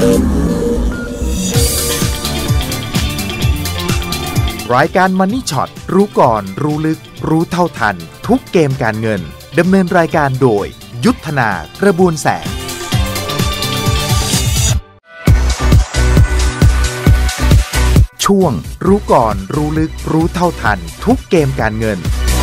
รายการ Money Shot รู้ก่อนรู้ลึกรู้เท่าทันทุกเกมการเงินดำเนินรายการโดยยุทธนากระบวนแสงช่วงรู้ก่อนรู้ลึกรู้เท่าทันทุกเกมการเงิน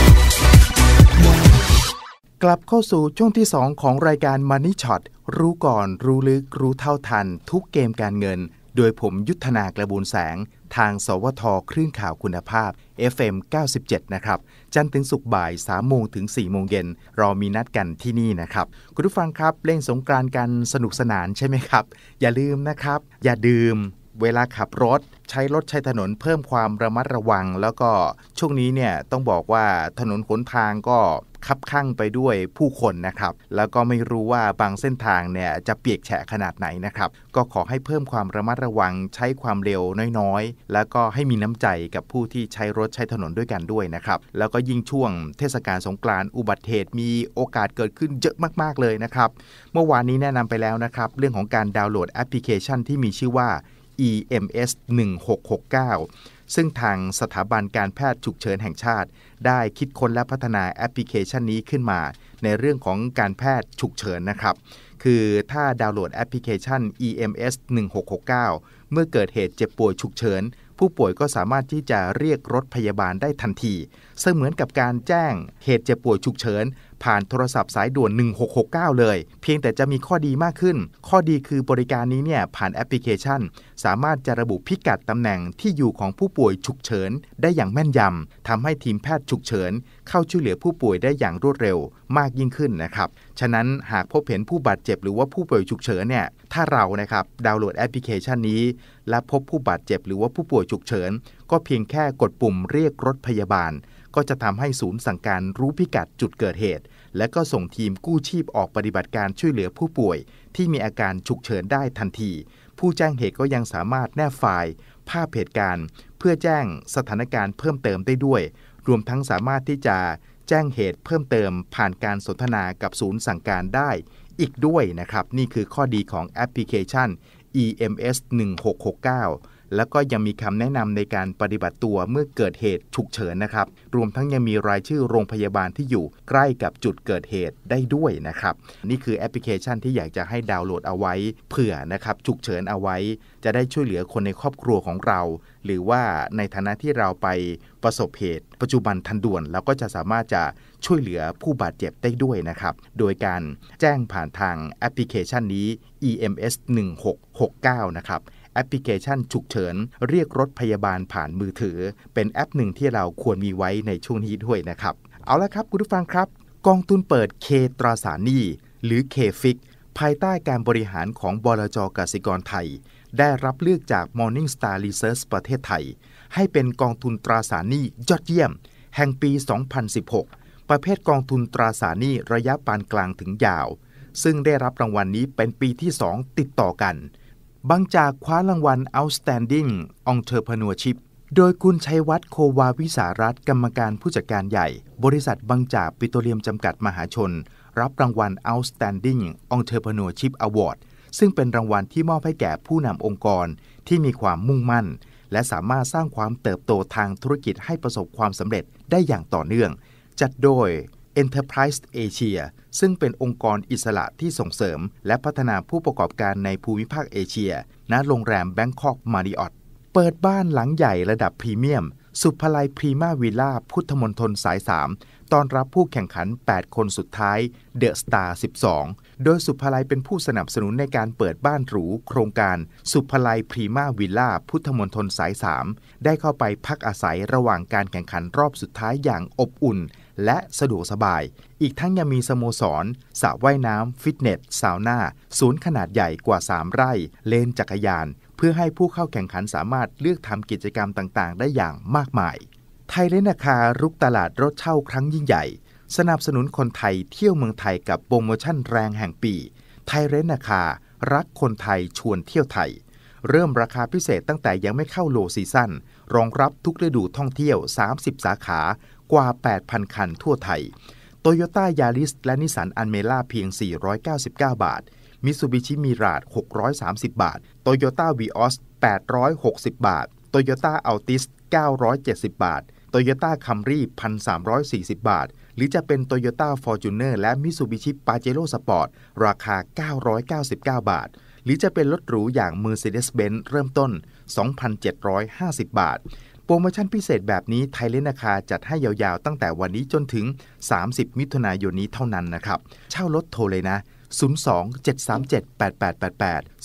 กลับเข้าสู่ช่วงที่2ของรายการ Money Shot รู้ก่อนรู้ลึกรู้เท่าทันทุกเกมการเงินโดยผมยุทธนากระบวนแสงทางสวทคลื่นข่าวคุณภาพ FM 97 นะครับจันทร์ถึงศุกร์บ่าย 3 โมงถึง 4 โมงเย็นเรามีนัดกันที่นี่นะครับคุณผู้ฟังครับเล่นสงกรานต์กันสนุกสนานใช่ไหมครับอย่าลืมนะครับอย่าดื่มเวลาขับรถใช้รถใช้ถนนเพิ่มความระมัดระวังแล้วก็ช่วงนี้เนี่ยต้องบอกว่าถนนหนทางก็คับคั่งไปด้วยผู้คนนะครับแล้วก็ไม่รู้ว่าบางเส้นทางเนี่ยจะเปียกแฉะขนาดไหนนะครับก็ขอให้เพิ่มความระมัดระวังใช้ความเร็วน้อยๆแล้วก็ให้มีน้ำใจกับผู้ที่ใช้รถใช้ถนนด้วยกันด้วยนะครับแล้วก็ยิ่งช่วงเทศกาลสงกรานต์อุบัติเหตุมีโอกาสเกิดขึ้นเยอะมากๆเลยนะครับเมื่อวานนี้แนะนำไปแล้วนะครับเรื่องของการดาวน์โหลดแอปพลิเคชันที่มีชื่อว่าEMS 1669ซึ่งทางสถาบันการแพทย์ฉุกเฉินแห่งชาติได้คิดค้นและพัฒนาแอปพลิเคชันนี้ขึ้นมาในเรื่องของการแพทย์ฉุกเฉินนะครับคือถ้าดาวน์โหลดแอปพลิเคชัน EMS 1669เมื่อเกิดเหตุเจ็บป่วยฉุกเฉินผู้ป่วยก็สามารถที่จะเรียกรถพยาบาลได้ทันทีเสมือนกับการแจ้งเหตุเจ็บป่วยฉุกเฉินผ่านโทรศัพท์สายด่วน1669เลยเพียงแต่จะมีข้อดีมากขึ้นข้อดีคือบริการนี้เนี่ยผ่านแอปพลิเคชันสามารถจะระบุพิกัดตำแหน่งที่อยู่ของผู้ป่วยฉุกเฉินได้อย่างแม่นยำทำให้ทีมแพทย์ฉุกเฉินเข้าช่วยเหลือผู้ป่วยได้อย่างรวดเร็วมากยิ่งขึ้นนะครับฉะนั้นหากพบเห็นผู้บาดเจ็บหรือว่าผู้ป่วยฉุกเฉินเนี่ยถ้าเรานะครับดาวน์โหลดแอปพลิเคชันนี้และพบผู้บาดเจ็บหรือว่าผู้ป่วยฉุกเฉินก็เพียงแค่กดปุ่มเรียกรถพยาบาลก็จะทำให้ศูนย์สั่งการรู้พิกัดจุดเกิดเหตุและก็ส่งทีมกู้ชีพออกปฏิบัติการช่วยเหลือผู้ป่วยที่มีอาการฉุกเฉินได้ทันทีผู้แจ้งเหตุก็ยังสามารถแนบไฟล์ภาพเหตุการณ์เพื่อแจ้งสถานการณ์เพิ่มเติมได้ด้วยรวมทั้งสามารถที่จะแจ้งเหตุเพิ่มเติมผ่านการสนทนากับศูนย์สั่งการได้อีกด้วยนะครับนี่คือข้อดีของแอปพลิเคชัน EMS 1669แล้วก็ยังมีคำแนะนำในการปฏิบัติตัวเมื่อเกิดเหตุฉุกเฉินนะครับรวมทั้งยังมีรายชื่อโรงพยาบาลที่อยู่ใกล้กับจุดเกิดเหตุได้ด้วยนะครับนี่คือแอปพลิเคชันที่อยากจะให้ดาวน์โหลดเอาไว้เผื่อนะครับฉุกเฉินเอาไว้จะได้ช่วยเหลือคนในครอบครัวของเราหรือว่าในฐานะที่เราไปประสบเหตุปัจจุบันทันด่วนเราก็จะสามารถจะช่วยเหลือผู้บาดเจ็บได้ด้วยนะครับโดยการแจ้งผ่านทางแอปพลิเคชันนี้ EMS 1669นะครับแอปพลิเคชันฉุกเฉินเรียกรถพยาบาลผ่านมือถือเป็นแอปหนึ่งที่เราควรมีไว้ในช่วงนี้ด้วยนะครับเอาละครับคุณผู้ฟังครับกองทุนเปิด K ตราสารหนี้หรือ K-FIX ภายใต้การบริหารของบลจ.กสิกรไทยได้รับเลือกจาก Morningstar Research ประเทศไทยให้เป็นกองทุนตราสารหนี้ยอดเยี่ยมแห่งปี 2016 ประเภทกองทุนตราสารหนี้ระยะปานกลางถึงยาวซึ่งได้รับรางวัลนี้เป็นปีที่ 2 ติดต่อกันบางจากคว้ารางวัล Outstanding Entrepreneurship โดยคุณชัยวัฒน์โควาวิสารัตน์กรรมการผู้จัดการใหญ่บริษัทบางจากปิโตรเลียมจำกัดมหาชนรับรางวัล Outstanding Entrepreneurship Award ซึ่งเป็นรางวัลที่มอบให้แก่ผู้นำองค์กรที่มีความมุ่งมั่นและสามารถสร้างความเติบโตทางธุรกิจให้ประสบความสำเร็จได้อย่างต่อเนื่องจัดโดยEnterprise Asia ซึ่งเป็นองค์กรอิสระที่ส่งเสริมและพัฒนาผู้ประกอบการในภูมิภาคเอเชียณโรงแรม Bangkok Marriott เปิดบ้านหลังใหญ่ระดับพรีเมียมสุภาลัยพรีมาวิลล่าพุทธมณฑลสาย 3 ต้อนรับผู้แข่งขัน 8 คนสุดท้ายเดอะสตาร์ 12 โดยสุภาลัยเป็นผู้สนับสนุนในการเปิดบ้านหรูโครงการสุภาลัยพรีมาวิลล่าพุทธมณฑลสาย 3 ได้เข้าไปพักอาศัยระหว่างการแข่งขันรอบสุดท้ายอย่างอบอุ่นและสะดวกสบายอีกทั้งยังมีสโมสรสระว่ายน้ำฟิตเนสซาวน่าศูนย์ขนาดใหญ่กว่า3ไร่เลนจักรยานเพื่อให้ผู้เข้าแข่งขันสามารถเลือกทำกิจกรรมต่างๆได้อย่างมากมายไทยเลนคารุกตลาดรถเช่าครั้งยิ่งใหญ่สนับสนุนคนไทยเที่ยวเมืองไทยกับโปรโมชั่นแรงแห่งปีไทยเลนคารักคนไทยชวนเที่ยวไทยเริ่มราคาพิเศษตั้งแต่ยังไม่เข้าโลซีซั่นรองรับทุกฤดูท่องเที่ยว30สาขากว่า 8,000 คันทั่วไทย Toyota Yaris และ Nissan Almera เพียง499 บาท Mitsubishi Mirage 630 บาท Toyota Vios 860 บาท Toyota Altis 970 บาท Toyota Camry 1,340 บาทหรือจะเป็น Toyota Fortuner และ Mitsubishi Pajero Sport ราคา 999 บาทหรือจะเป็นรถหรูอย่าง Mercedes-Benz เริ่มต้น 2,750 บาทโปรโมชั่นพิเศษแบบนี้ไทยเลนคาจัดให้ยาวๆตั้งแต่วันนี้จนถึง30มิถุนายนนี้เท่านั้นนะครับเช่ารถโทรเลยนะ02-737-8888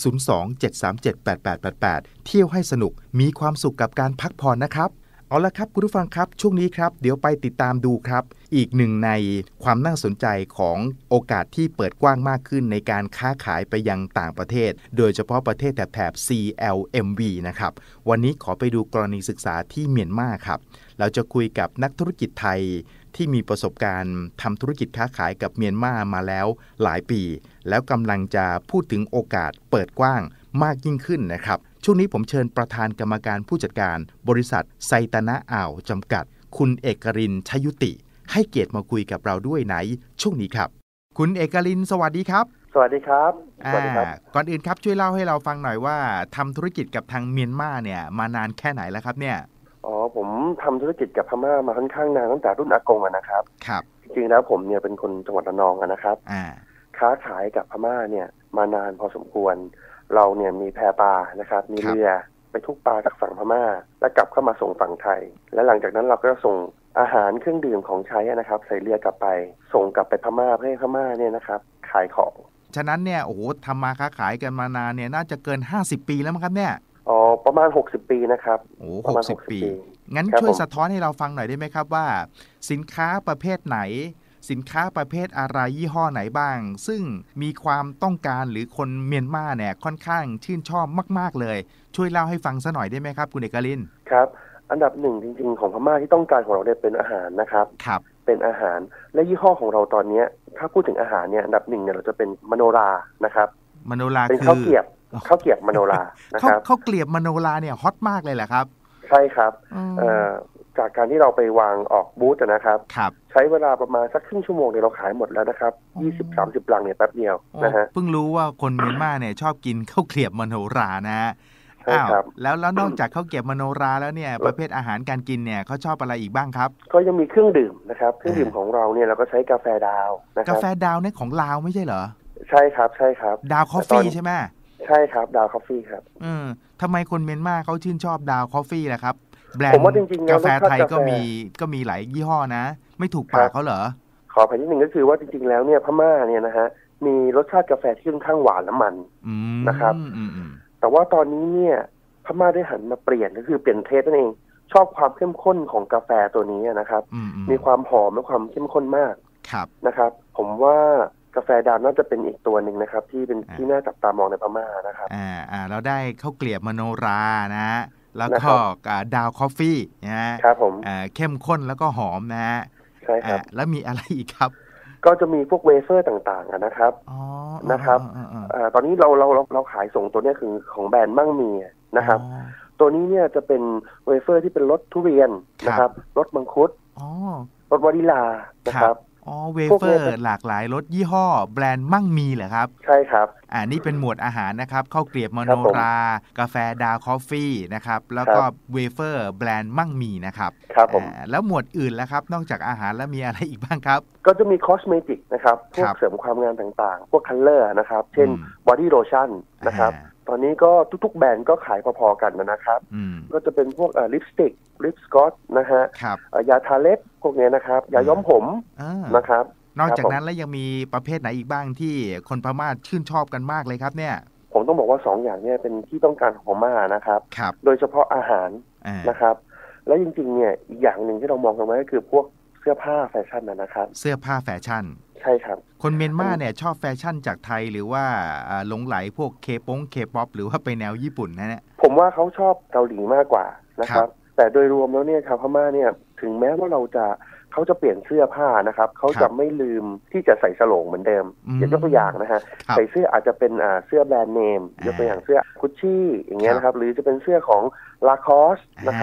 02-737-8888 เที่ยวให้สนุกมีความสุขกับการพักผ่อนนะครับเอาละครับคุณผู้ฟังครับช่วงนี้ครับเดี๋ยวไปติดตามดูครับอีกหนึ่งในความน่าสนใจของโอกาสที่เปิดกว้างมากขึ้นในการค้าขายไปยังต่างประเทศโดยเฉพาะประเทศแถบ CLMV นะครับวันนี้ขอไปดูกรณีศึกษาที่เมียนมาครับเราจะคุยกับนักธุรกิจไทยที่มีประสบการณ์ทำธุรกิจค้าขายกับเมียนมาแล้วหลายปีแล้วกำลังจะพูดถึงโอกาสเปิดกว้างมากยิ่งขึ้นนะครับช่วงนี้ผมเชิญประธานกรรมการผู้จัดการบริษัทไซตนะอ่าวจำกัดคุณเอกรินทร์ ชยุติให้เกียรติมาคุยกับเราด้วยในช่วงนี้ครับคุณเอกรินทร์สวัสดีครับสวัสดีครับสวัสดีครับก่อนอื่นครับช่วยเล่าให้เราฟังหน่อยว่าทำธุรกิจกับทางเมียนมาเนี่ยมานานแค่ไหนแล้วครับเนี่ยผมทำธุรกิจกับพม่ามาค่อนข้างนานตั้งแต่รุ่นอากงนะครับครับจริงๆแล้วผมเนี่ยเป็นคนจังหวัดระนองนะครับค้าขายกับพม่าเนี่ยมานานพอสมควรเราเนี่ยมีแพปลานะครับมีเรือไปทุกปลาจากฝั่งพม่าแล้วกลับเข้ามาส่งฝั่งไทยและหลังจากนั้นเราก็ส่งอาหารเครื่องดื่มของใช้นะครับใส่เรือกลับไปส่งกลับไปพม่าเพื่อให้พม่าเนี่ยนะครับขายของฉะนั้นเนี่ยโอ้โหทำมาค้าขายกันมานานเนี่ยน่าจะเกิน50ปีแล้วมั้งครับเนี่ยประมาณ60ปีนะครับโอ้60ปีงั้นช่วยสะท้อนให้เราฟังหน่อยได้ไหมครับว่าสินค้าประเภทไหนสินค้าประเภทอะไรยี่ห้อไหนบ้างซึ่งมีความต้องการหรือคนเมียนมาเนี่ยค่อนข้างชื่นชอบมากๆเลยช่วยเล่าให้ฟังซะหน่อยได้ไหมครับคุณเอกรินทร์ครับอันดับหนึ่งจริงๆของพม่าที่ต้องการของเราเนี่ยเป็นอาหารนะครับครับเป็นอาหารและยี่ห้อของเราตอนนี้ถ้าพูดถึงอาหารเนี่ยอันดับหนึ่งเนี่ยเราจะเป็นมโนรานะครับมโนราเป็นข้าวเกรียบมโนรานะครับข้าวเกรียบมโนราเนี่ยฮอตมากเลยแหละครับใช่ครับจากการที่เราไปวางออกบูธนะครับใช้เวลาประมาณสักครึ่งชั่วโมงเนี่ยเราขายหมดแล้วนะครับ20-30 ลังเนี่ยแป๊บเดียวนะฮะเพิ่งรู้ว่าคนเมียนมาเนี่ยชอบกินข้าวเกรียบมโนรานะแล้วนอกจากข้าวเกรียบมโนราแล้วเนี่ยประเภทอาหารการกินเนี่ยเขาชอบอะไรอีกบ้างครับก็ยังมีเครื่องดื่มนะครับเครื่องดื่มของเราเนี่ยเราก็ใช้กาแฟดาวนะครับกาแฟดาวเนี่ยของลาวไม่ใช่เหรอใช่ครับดาวคอฟฟี่ใช่ไหมใช่ครับดาวคอฟฟี่ครับทำไมคนเมียนมาเขาชื่นชอบดาวคอฟฟี่ล่ะครับแบรนด์กาแฟไทยก็มีหลายยี่ห้อนะไม่ถูกปากเขาเหรอขออภัยนิดนึงก็คือว่าจริงๆแล้วเนี่ยพม่าเนี่ยนะฮะมีรสชาติกาแฟที่ค่อนข้างหวานและมันนะครับแต่ว่าตอนนี้เนี่ยพม่าได้หันมาเปลี่ยนก็คือเปลี่ยนเทสนั่นเองชอบความเข้มข้นของกาแฟตัวนี้นะครับมีความหอมและความเข้มข้นมากนะครับผมว่ากาแฟดาวน่าจะเป็นอีกตัวหนึ่งนะครับที่เป็นที่น่าจับตามองในพม่านะครับเราได้ข้าวเกลียบมโนรานะแล้วก็ดาวคอฟฟี่นะครับผมเข้มข้นแล้วก็หอมนะใช่ครับแล้วมีอะไรอีกครับก็จะมีพวกเวเฟอร์ต่างๆนะครับนะครับตอนนี้เราขายส่งตัวนี้คือของแบรนด์มั่งมีนะครับตัวนี้เนี่ยจะเป็นเวเฟอร์ที่เป็นรสทุเรียนนะครับรสมังคุดรสวานิลานะครับเวเฟอร์หลากหลายรสยี่ห้อแบรนด์มั่งมีเหรอครับใช่ครับนี่เป็นหมวดอาหารนะครับข้าวเกรียบมโนรากาแฟดาวคอฟฟี่นะครับแล้วก็เวเฟอร์แบรนด์มั่งมีนะครับครับผมแล้วหมวดอื่นแล้วครับนอกจากอาหารแล้วมีอะไรอีกบ้างครับก็จะมีคอสเมติกนะครับพวกเสริมความงามต่างๆพวกคัลเลอร์นะครับเช่นบอดี้โลชั่นนะครับตอนนี้ก็ทุกๆแบรนด์ก็ขายพอๆกันนะครับก็จะเป็นพวกลิปสติกลิปสกอตนะฮะยาทาเล็บพวกนี้นะครับยาย้อมผมนะครับนอกจากนั้นแล้วยังมีประเภทไหนอีกบ้างที่คนพม่าชื่นชอบกันมากเลยครับเนี่ยผมต้องบอกว่า2 อย่างเนี่ยเป็นที่ต้องการของพม่านะครับโดยเฉพาะอาหารนะครับและจริงๆเนี่ยอีกอย่างหนึ่งที่เรามองกันไว้ก็คือพวกเสื้อผ้าแฟชั่นนะครับเสื้อผ้าแฟชั่นใช่ครับคนเมียนมาเนี่ยชอบแฟชั่นจากไทยหรือว่าหลงไหลพวกเคป๊อปหรือว่าไปแนวญี่ปุ่นนะเนี่ยผมว่าเขาชอบเกาหลีมากกว่านะครับแต่โดยรวมแล้วเนี่ยชาวพม่าเนี่ยถึงแม้ว่าเขาจะเปลี่ยนเสื้อผ้านะครับเขาจะไม่ลืมที่จะใส่สโลงเหมือนเดิมยกตัวอย่างนะฮะใส่เสื้ออาจจะเป็นเสื้อแบรนด์เนมยกตัวอย่างเสื้อกุชชี่อย่างเงี้ยนะครับหรือจะเป็นเสื้อของลาคอสนะครับแต่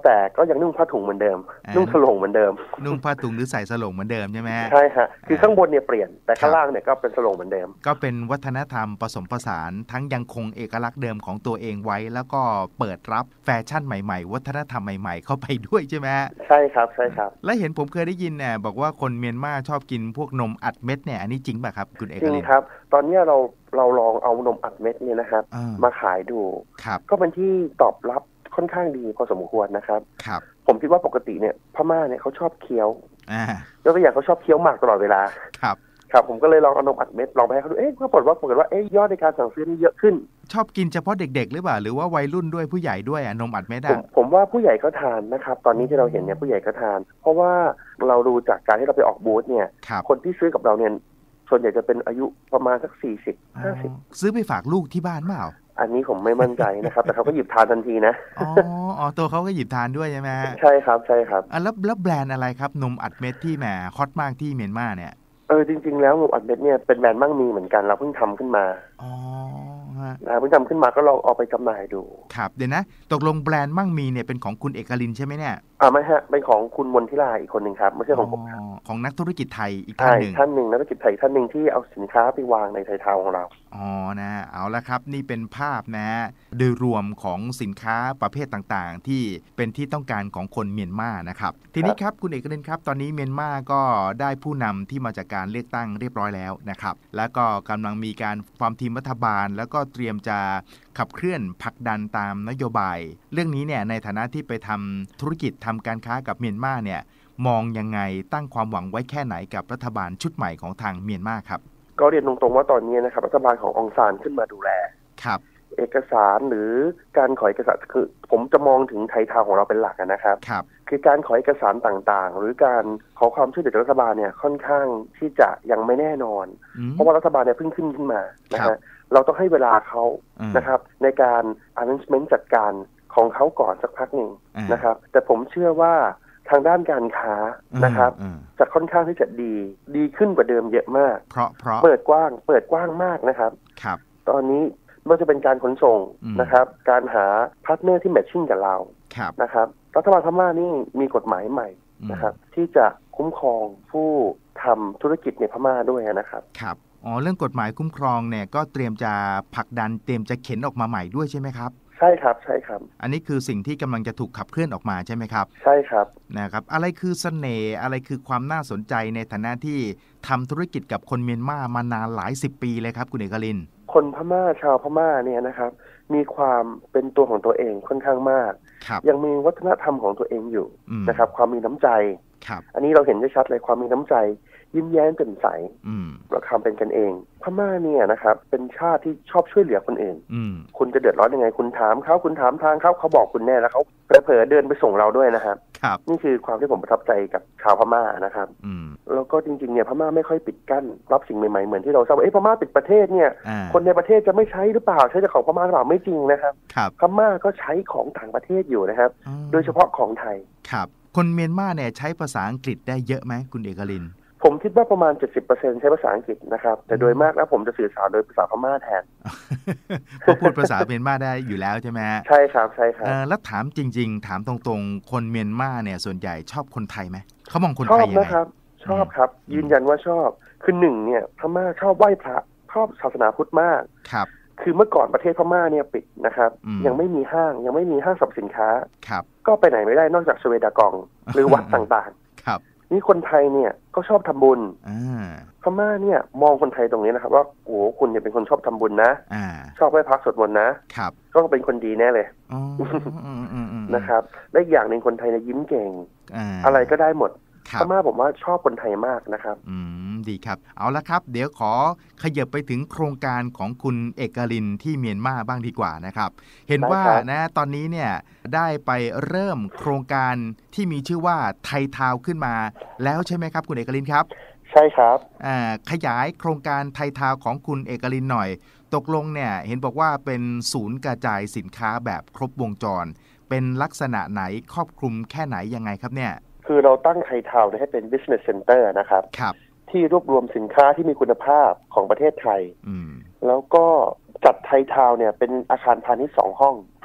แต่ก็ยังนุ่งผ้าถุงเหมือนเดิมนุ่งสโลงเหมือนเดิมนุ่งผ้าถุงหรือใส่สโลงเหมือนเดิมใช่ไหมใช่ฮะคือข้างบนเนี่ยเปลี่ยนแต่ข้างล่างเนี่ยก็เป็นสโลงเหมือนเดิมก็เป็นวัฒนธรรมผสมผสานทั้งยังคงเอกลักษณ์เดิมของตัวเองไว้แล้วก็เปิดรับแฟชั่นใหม่ๆวัฒนธรรมใหม่ๆเข้าไปด้วยใช่ไหมใช่ครับใช่ครับและเห็นผมเคยได้ยินเนี่ยบอกว่าคนเมียนมาชอบกินพวกนมอัดเม็ดเนี่ยอันนี้จริงป่ะครับคุณเอกลินจริงครับตอนนี้เราลองเอานมอัดเม็ดเนี่ยนะครับมาขายดูก็เป็นที่ตอบรับค่อนข้างดีพอสมควรนะครับผมคิดว่าปกติเนี่ยพม่าเนี่ยเขาชอบเคี้ยวแล้วก็อย่างเขาชอบเคี้ยวหมากตลอดเวลาครับผมก็เลยลองเอานมอัดเม็ดลองไปให้เขาดูปรากฏว่ายอดในการสั่งซื้อนี่เยอะขึ้นชอบกินเฉพาะเด็กๆหรือเปล่าหรือว่าวัยรุ่นด้วยผู้ใหญ่ด้วยนมอัดเม็ดผมว่าผู้ใหญ่ก็ทานนะครับตอนนี้ที่เราเห็นเนี่ยผู้ใหญ่ก็ทานเพราะว่าเราดูจากการที่เราไปออกบูธเนี่ยคนที่ซื้อกับเราเนี่ยส่วนใหญ่จะเป็นอายุประมาณสัก40-50 ซื้อไปฝากลูกที่บ้านเปล่าอันนี้ผมไม่มั่นใจนะครับแต่เขาก็หยิบทานทันทีนะอ๋อตัวเขาก็หยิบทานด้วยใช่ไหมใช่ครับใช่ครับแล้วแบรนด์อะไรครับนมอัดเม็ดที่แหมฮอตมากที่เมียนมาเนี่ยจริงๆแล้วนมอัดเม็ดเนี่ยเป็นแบรนด์มั่งมีเหมือนกันเราเพิ่งทำขึ้นมาเพิ่งทำขึ้นมาก็ลองเอาไปจำหน่ายดูครับเดี๋ยวนะตกลงแบรนด์มั่งมีเนี่ยเป็นของคุณเอกลินใช่ไหมเนี่ยไม่ฮะเป็นของคุณมนทิลาอีกคนหนึ่งครับไม่ใช่ของผมของนักธุรกิจไทยอีกท่านหนึ่งนักธุรกิจไทยท่านหนึ่งที่เอาสินค้าไปวางในไทยทาวน์ของเรานะเอาละครับนี่เป็นภาพนะโดยรวมของสินค้าประเภทต่างๆที่เป็นที่ต้องการของคนเมียนมานะครับทีนี้ครับคุณเอกลินครับตอนนี้เมียนมาก็ได้ผู้นำที่มาจากการเลือกตั้งเรียบร้อยแล้วนะครับแล้วก็กำลังมีการฟอร์มทีมรัฐบาลแล้วก็เตรียมจะขับเคลื่อนผลักดันตามนโยบายเรื่องนี้เนี่ยในฐานะที่ไปทำธุรกิจทำการค้ากับเมียนมาเนี่ยมองยังไงตั้งความหวังไว้แค่ไหนกับรัฐบาลชุดใหม่ของทางเมียนมาครับก็เรียนตรงๆว่าตอนนี้นะครับรัฐบาลขององซานขึ้นมาดูแลครับเอกสารหรือการขอเอกสารคือผมจะมองถึงไทยทาวน์ของเราเป็นหลักนะครับคือการขอเอกสารต่างๆหรือการขอความช่วยเหลือจากรัฐบาลเนี่ยค่อนข้างที่จะยังไม่แน่นอนเพราะว่ารัฐบาลเนี่ยเพิ่งขึ้นมานะฮะเราต้องให้เวลาเขานะครับในการ arrangement จัดการของเขาก่อนสักพักหนึ่งนะครับแต่ผมเชื่อว่าทางด้านการค้านะครับจะค่อนข้างที่จะดีขึ้นกว่าเดิมเยอะมากเพราะเปิดกว้างมากนะครับตอนนี้ไม่ว่าจะเป็นการขนส่งนะครับการหาพาร์ทเนอร์ที่แมทชิ่งกับเรานะครับรัฐบาลพม่านี่มีกฎหมายใหม่นะครับที่จะคุ้มครองผู้ทำธุรกิจในพม่าด้วยนะครับเรื่องกฎหมายคุ้มครองเนี่ยก็เตรียมจะผลักดันเตรียมจะเข็นออกมาใหม่ด้วยใช่ไหมครับใช่ครับใช่ครับอันนี้คือสิ่งที่กำลังจะถูกขับเคลื่อนออกมาใช่ไหมครับใช่ครับนะครับอะไรคือเสน่ห์อะไรคือความน่าสนใจในฐานะที่ทำธุรกิจกับคนเมียนมามานานหลาย10 ปีเลยครับคุณเอกลินคนพม่าชาวพม่าเนี่ยนะครับมีความเป็นตัวของตัวเองค่อนข้างมากยังมีวัฒนธรรมของตัวเองอยู่นะครับความมีน้ำใจอันนี้เราเห็นได้ชัดเลยความมีน้ำใจยิ้มแย้มแจ่มใสเราทำเป็นกันเองพม่าเนี่ยนะครับเป็นชาติที่ชอบช่วยเหลือคนอื่นคุณจะเดือดร้อนยังไงคุณถามเขาคุณถามทางเขาบอกคุณแน่แล้วเขาเผลอเดินไปส่งเราด้วยนะครับนี่คือความที่ผมประทับใจกับชาวพม่านะครับแล้วก็จริงๆเนี่ยพม่าไม่ค่อยปิดกั้นรับสิ่งใหม่ๆเหมือนที่เราทราบว่าพม่าปิดประเทศเนี่ยคนในประเทศจะไม่ใช้หรือเปล่าใช้แต่ของพม่าหรือเปล่าไม่จริงนะครับพม่าก็ใช้ของต่างประเทศอยู่นะครับโดยเฉพาะของไทยครับคนเมียนมาเนี่ยใช้ภาษาอังกฤษได้เยอะไหมคุณเอกลินผมคิดว่าประมาณ 70% ใช้ภาษาอังกฤษนะครับแต่โดยมากแล้วผมจะสื่อสารโดยภาษาพม่าแทนเพราะพูดภาษาเมียนมาได้อยู่แล้วใช่ไหมใช่ครับใช่ครับแล้วถามจริงๆถามตรงๆคนเมียนมาเนี่ยส่วนใหญ่ชอบคนไทยไหมเขามองคนไทยยังไงชอบนะครับชอบครับยืนยันว่าชอบคือหนึ่งเนี่ยพม่าชอบไหว้พระชอบศาสนาพุทธมากครับคือเมื่อก่อนประเทศพม่าเนี่ยปิดนะครับยังไม่มีห้างสรรพสินค้าก็ไปไหนไม่ได้นอกจากชเวดากองหรือวัดต่างๆครับนี่คนไทยเนี่ยก็ชอบทำบุญพม่าเนี่ยมองคนไทยตรงนี้นะครับว่าโอ้คุณเนี่ยเป็นคนชอบทำบุญนะชอบไหว้พระสวดมนต์นะก็เป็นคนดีแน่เลยนะครับและอีกอย่างหนึ่งคนไทยเนี่ยยิ้มเก่งอะไรก็ได้หมดพม่าผมว่าชอบคนไทยมากนะครับดีครับเอาละครับเดี๋ยวขอขยับไปถึงโครงการของคุณเอกลินที่เมียนมาบ้างดีกว่านะครับเห็นว่านะตอนนี้เนี่ยได้ไปเริ่มโครงการที่มีชื่อว่าไทยทาวน์ขึ้นมาแล้วใช่ไหมครับคุณเอกลินครับใช่ครับขยายโครงการไทยทาวน์ของคุณเอกลินหน่อยตกลงเนี่ยเห็นบอกว่าเป็นศูนย์กระจายสินค้าแบบครบวงจรเป็นลักษณะไหนครอบคลุมแค่ไหนยังไงครับเนี่ยคือเราตั้งไทยทาวน์ให้เป็น business center นะครับที่รวบรวมสินค้าที่มีคุณภาพของประเทศไทยแล้วก็จัดไทยทาวน์เนี่ยเป็นอาคารพาณิชย์2 ห้อง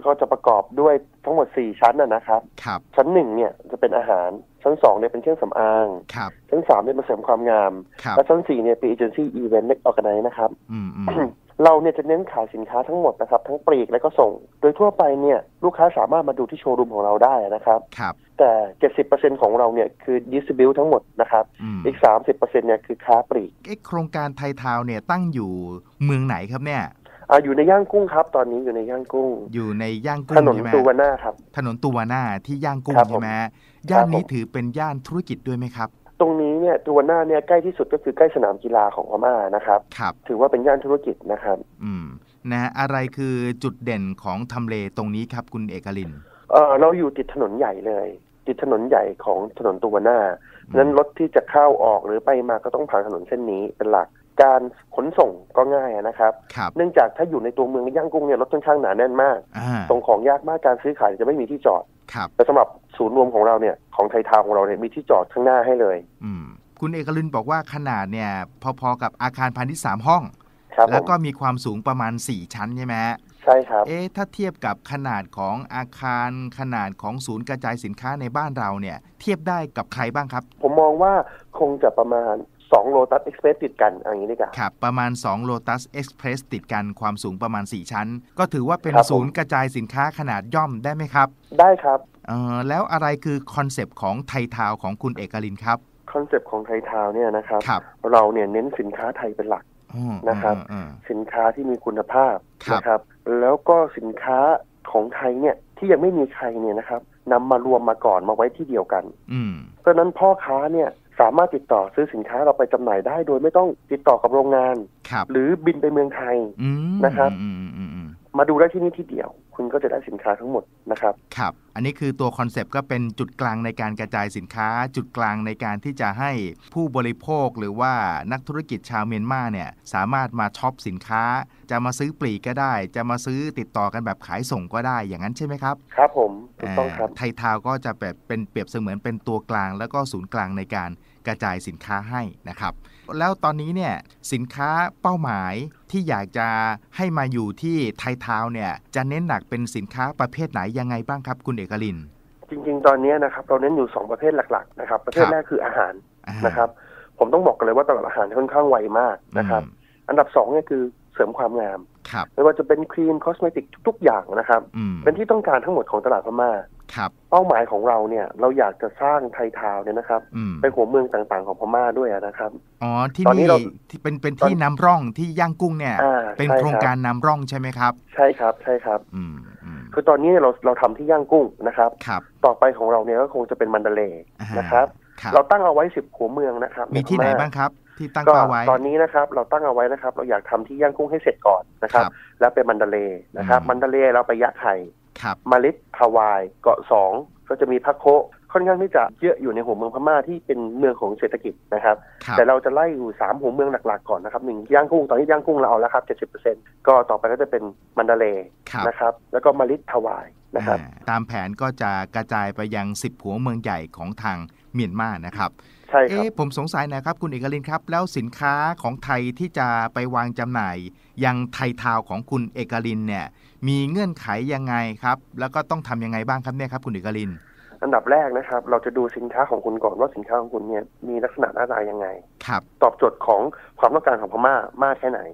ก็จะประกอบด้วยทั้งหมด4ชั้นนะครับชั้น1เนี่ยจะเป็นอาหารชั้น2เนี่ยเป็นเครื่องสำอางชั้น3เนี่ยเป็นเสริมความงามและชั้น4เนี่ยเป็นเอเจนซี่อีเวนต์ออร์แกไนซ์นะครับเราเนี่ยจะเน้นขายสินค้าทั้งหมดนะครับทั้งปลีกและก็ส่งโดยทั่วไปเนี่ยลูกค้าสามารถมาดูที่โชว์รูมของเราได้นะครับแต่ 70% ของเราเนี่ยคือดิสทริบิวต์ทั้งหมดนะครับอีก 30% เนี่ยคือค้าปลีกโครงการไทยทาวน์เนี่ยตั้งอยู่เมืองไหนครับเนี่ยอยู่ในย่างกุ้งครับตอนนี้อยู่ในย่างกุ้งอยู่ในย่างกุ้งถนนตูวาน่าครับถนนตูวาน่าที่ย่างกุ้งใช่ไหมย่านนี้ถือเป็นย่านธุรกิจด้วยไหมครับตรงนี้เนี่ยตูวาน่าเนี่ยใกล้ที่สุดก็คือใกล้สนามกีฬาของพม่านะครับถือว่าเป็นย่านธุรกิจนะครับนะอะไรคือจุดเด่นของทำเลตรงนี้ครับคุณเอกลินเราอยู่ติดถนนใหญ่เลยติดถนนใหญ่ของถนนตูวาน่านั้นรถที่จะเข้าออกหรือไปมาก็ต้องผ่านถนนเส้นนี้เป็นหลักการขนส่งก็ง่ายนะครับเนื่องจากถ้าอยู่ในตัวเมืองย่างกุ้งเนี่ยรถค่อนข้างหนาแน่นมากส่งของยากมากการซื้อขายจะไม่มีที่จอดแต่สำหรับศูนย์รวมของเราเนี่ยของไทยทาวน์ของเราเนี่ยมีที่จอดข้างหน้าให้เลยคุณเอกลินบอกว่าขนาดเนี่ยพอๆกับอาคารพาณิชย์3 ห้องแล้วก็มีความสูงประมาณ4 ชั้นใช่ไหมใช่ครับถ้าเทียบกับขนาดของอาคารขนาดของศูนย์กระจายสินค้าในบ้านเราเนี่ยเทียบได้กับใครบ้างครับผมมองว่าคงจะประมาณ2โลตัสเอ็กซ์เพรสติดกันอย่างนี้ดีกว่าครับประมาณ2โลตัสเอ็กซ์เพรสติดกันความสูงประมาณ4 ชั้นก็ถือว่าเป็นศูนย์กระจายสินค้าขนาดย่อมได้ไหมครับได้ครับแล้วอะไรคือคอนเซปต์ของไทยทาวน์ของคุณเอกลินครับคอนเซปต์ของไทยทาวน์เนี่ยนะครับเราเนี่ยเน้นสินค้าไทยเป็นหลักนะครับสินค้าที่มีคุณภาพนะครับแล้วก็สินค้าของไทยเนี่ยที่ยังไม่มีใครเนี่ยนะครับนำมารวมมาก่อนมาไว้ที่เดียวกันเพราะนั้นพ่อค้าเนี่ยสามารถติดต่อซื้อสินค้าเราไปจำหน่ายได้โดยไม่ต้องติดต่อกับโรงงานหรือบินไปเมืองไทยนะครับมาดูได้ที่นี่ที่เดียวคุณก็จะได้สินค้าทั้งหมดนะครับครับอันนี้คือตัวคอนเซปต์ก็เป็นจุดกลางในการกระจายสินค้าจุดกลางในการที่จะให้ผู้บริโภคหรือว่านักธุรกิจชาวเมียนมาเนี่ยสามารถมาช็อปสินค้าจะมาซื้อปลีกก็ได้จะมาซื้อติดต่อกันแบบขายส่งก็ได้อย่างนั้นใช่ไหมครับครับผมถูกต้องครับไทยทาวน์ก็จะแบบเป็นเปรียบเสมือนเป็นตัวกลางแล้วก็ศูนย์กลางในการกระจายสินค้าให้นะครับแล้วตอนนี้เนี่ยสินค้าเป้าหมายที่อยากจะให้มาอยู่ที่ไทยทาวน์เนี่ยจะเน้นหนักเป็นสินค้าประเภทไหนยังไงบ้างครับคุณเอกลินจริงๆตอนนี้นะครับเราเน้นอยู่2ประเภทหลักๆนะครับประเภทแรกคืออาหารนะครับผมต้องบอกกันเลยว่าตลาดอาหารค่อนข้างไวมากนะครับอันดับ2เนี่ยคือเสริมความงามไม่ว่าจะเป็นครีมคอสเมติกทุกๆอย่างนะครับเป็นที่ต้องการทั้งหมดของตลาดพม่าเป้าหมายของเราเนี่ยเราอยากจะสร้างไทยทาวน์เนี่ยนะครับเป็นหัวเมืองต่างๆของพม่าด้วยนะครับที่นี่เป็นที่นำร่องที่ย่างกุ้งเนี่ยเป็นโครงการนำร่องใช่ไหมครับใช่ครับใช่ครับคือตอนนี้เราทำที่ย่างกุ้งนะครับต่อไปของเราเนี่ยก็คงจะเป็นมันดาเลย์นะครับเราตั้งเอาไว้10หัวเมืองนะครับมีที่ไหนบ้างครับที่ตั้งเอาไว้ตอนนี้นะครับเราตั้งเอาไว้นะครับเราอยากทำที่ย่างกุ้งให้เสร็จก่อนนะครับแล้วเป็นมันดาเลย์นะครับมันดาเลย์เราไปยะไข่มาลิสฮาวายเกาะ2ก็จะมีพักโคค่อนข้างที่จะเยอะอยู่ในหัวเมืองพม่าที่เป็นเมืองของเศรษฐกิจนะครับแต่เราจะไล่อยู่3หัวเมืองหลักๆก่อนนะครับ1ย่างกุ้งตอนนี้ย่างกุ้งเราเอาแล้วครับ 70% ก็ต่อไปก็จะเป็นมันดาเลย์นะครับแล้วก็มาลิสฮาวายนะครับตามแผนก็จะกระจายไปยัง10หัวเมืองใหญ่ของทางเมียนมานะครับผมสงสัยนะครับคุณเอกลินครับแล้วสินค้าของไทยที่จะไปวางจำหน่ายยังไทยทาวน์ของคุณเอกลินเนี่ยมีเงื่อนไขยังไงครับแล้วก็ต้องทำยังไงบ้างครับเนี่ยครับคุณเอกลินอันดับแรกนะครับเราจะดูสินค้าของคุณก่อนว่าสินค้าของคุณเนี่ยมีลักษณะหน้าตายังไงตอบโจทย์ของความต้องการของพม่ามากแค่ไหน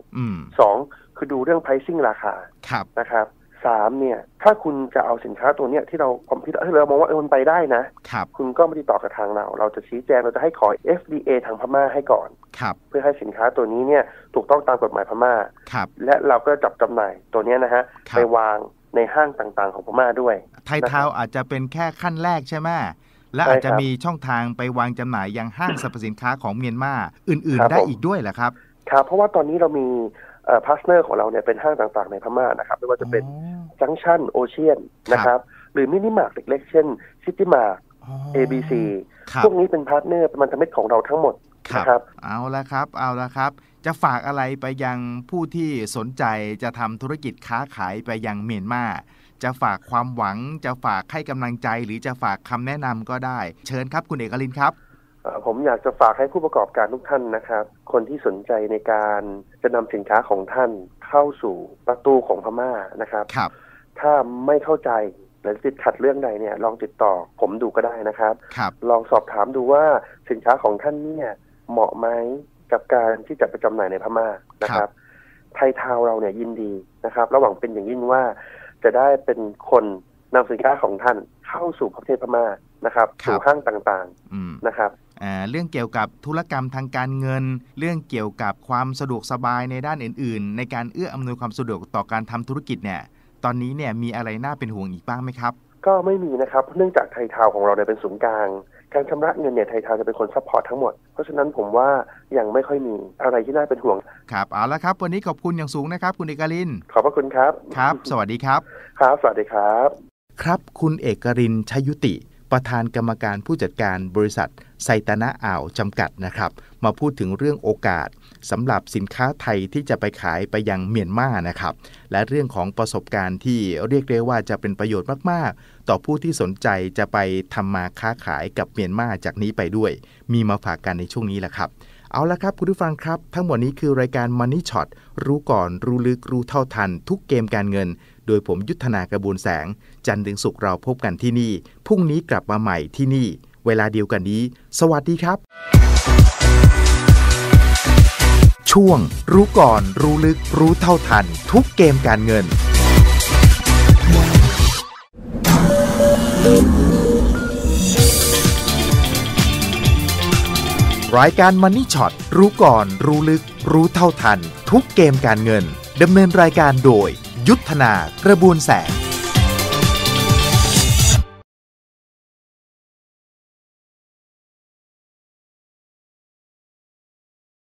2คือดูเรื่อง pricing ราคานะครับ3เนี่ยถ้าคุณจะเอาสินค้าตัวเนี้ยที่เราความคิดที่เรามองว่ามันไปได้นะคุณก็ไม่ติดต่อกับทางเราจะชี้แจงเราจะให้ขอ FDA ทางพม่าให้ก่อนเพื่อให้สินค้าตัวนี้เนี่ยถูกต้องตามกฎหมายพม่าและเราก็จับจำหน่ายตัวนี้นะฮะไปวางในห้างต่างๆของพม่าด้วยไทยทาวน์อาจจะเป็นแค่ขั้นแรกใช่ไหมและอาจจะมีช่องทางไปวางจำหน่ายยังห้างสรรพสินค้าของเมียนมาอื่นๆได้อีกด้วยเหรอครับครับเพราะว่าตอนนี้เรามีพาร์ทเนอร์ของเราเนี่ยเป็นห้างต่างๆในพม่านะครับไม่ว่าจะเป็นจังชั่นโอเชียนนะครับหรือมินิมาร์ทเล็กๆเช่นซิตี้มาร์ท ABC พวกนี้เป็นพาร์ทเนอร์เป็นพันธมิตรของเราทั้งหมดนะครับเอาละครับจะฝากอะไรไปยังผู้ที่สนใจจะทำธุรกิจค้าขายไปยังเมียนมาจะฝากความหวังจะฝากให้กำลังใจหรือจะฝากคำแนะนำก็ได้เชิญครับคุณเอกลินครับผมอยากจะฝากให้ผู้ประกอบการทุกท่านนะครับคนที่สนใจในการจะนำสินค้าของท่านเข้าสู่ประตูของพม่านะครับถ้าไม่เข้าใจหรือติดขัดเรื่องใดเนี่ยลองติดต่อผมดูก็ได้นะครับ ลองสอบถามดูว่าสินค้าของท่านเนี่ยเหมาะไหมกับการที่จะไปจำหน่ายในพม่านะครับไทยทาวเราเนี่ยยินดีนะครับระหว่างเป็นอย่างยิ่งว่าจะได้เป็นคนนำสินค้าของท่านเข้าสู่ประเทศพม่านะครับสู่ห้างต่างๆนะครับเรื่องเกี่ยวกับธุรกรรมทางการเงินเรื่องเกี่ยวกับความสะดวกสบายในด้านอื่นๆในการเอื้ออำนวยความสะดวกต่อการทำธุรกิจเนี่ยตอนนี้เนี่ยมีอะไรน่าเป็นห่วงอีกบ้างไหมครับก็ไม่มีนะครับเนื่องจากไทยทาวของเราเนี่ยเป็นศูนย์กลางการชำระเงินเนี่ยไทยทาวจะเป็นคนซัพพอร์ตทั้งหมดเพราะฉะนั้นผมว่ายังไม่ค่อยมีอะไรที่น่าเป็นห่วงครับเอาละครับวันนี้ขอบคุณอย่างสูงนะครับคุณเอกรินทร์ขอบพระคุณครับครับสวัสดีครับครับสวัสดีครับครับคุณเอกรินทร์ ชยุติประธานกรรมการผู้จัดการบริษัทไซตนะอ่าวจำกัดนะครับมาพูดถึงเรื่องโอกาสสำหรับสินค้าไทยที่จะไปขายไปยังเมียนมานะครับและเรื่องของประสบการณ์ที่เรียกได้ว่าจะเป็นประโยชน์มากๆต่อผู้ที่สนใจจะไปทำมาค้าขายกับเมียนมาจากนี้ไปด้วยมีมาฝากกันในช่วงนี้แหละครับเอาละครับคุณผู้ฟังครับทั้งหมดนี้คือรายการ Money Shot รู้ก่อนรู้ลึกรู้เท่าทันทุกเกมการเงินโดยผมยุทธนากระบวนแสงจันทร์ถึงศุกร์เราพบกันที่นี่พรุ่งนี้กลับมาใหม่ที่นี่เวลาเดียวกันนี้สวัสดีครับช่วงรู้ก่อนรู้ลึกรู้เท่าทันทุกเกมการเงินรายการ Money Shot รู้ก่อนรู้ลึกรู้เท่าทันทุกเกมการเงินดำเนินรายการโดยยุทธนากระบวนแสง